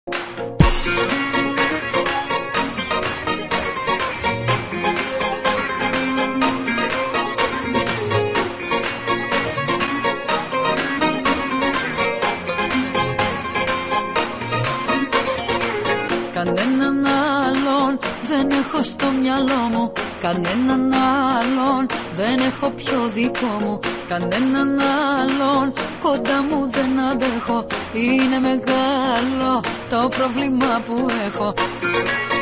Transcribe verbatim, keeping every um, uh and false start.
Κανέναν άλλον δεν έχω στο μυαλό μου, κανέναν άλλον δεν έχω πιο δικό μου, κανέναν άλλον κοντά μου δεν αντέχω. Είναι μεγάλο το πρόβλημα που έχω.